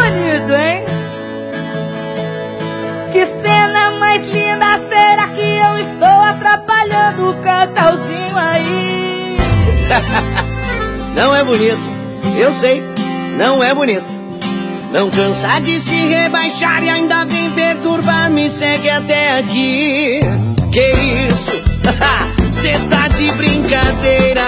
bonito, hein? Que cena mais linda, será que eu estou atrapalhando o casalzinho aí? Não é bonito, eu sei, não é bonito. Não cansa de se rebaixar e ainda vem perturbar, me segue até aqui. Que isso? Cê tá de brincadeira.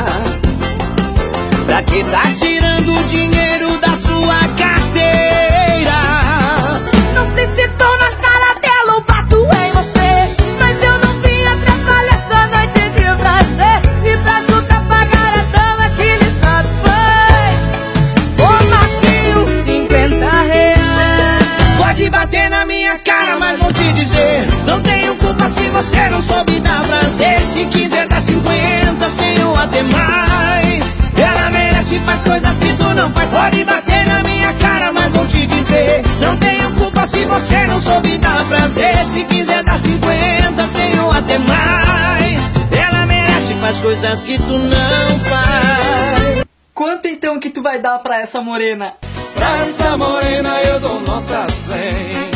Pra que tá tirando o dinheiro da sua carteira? Não sei se tô na cara dela ou bato em você, mas eu não vim atrapalhar essa noite de prazer. E pra ajudar a pagar a dama que lhe satisfaz, toma aqui uns 50 reais. Pode bater na minha cara, mas vou te dizer, não tenho culpa se você não soube dar prazer. Se quiser dar 50 sem o até mais, ela merece, faz coisas que tu não faz. Pode bater na minha cara, mas vou te dizer, não tenho culpa se você não soube dar prazer. Se quiser dar 50 sem o até mais, ela merece, faz coisas que tu não faz. Quanto então que tu vai dar pra essa morena? Pra essa morena eu dou nota 100.